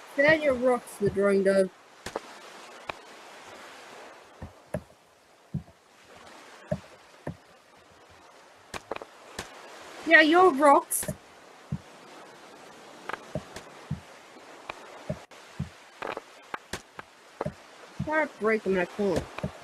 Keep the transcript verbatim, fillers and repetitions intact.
There your rocks, the drawing does. Yeah, your rocks. Start breaking that corner.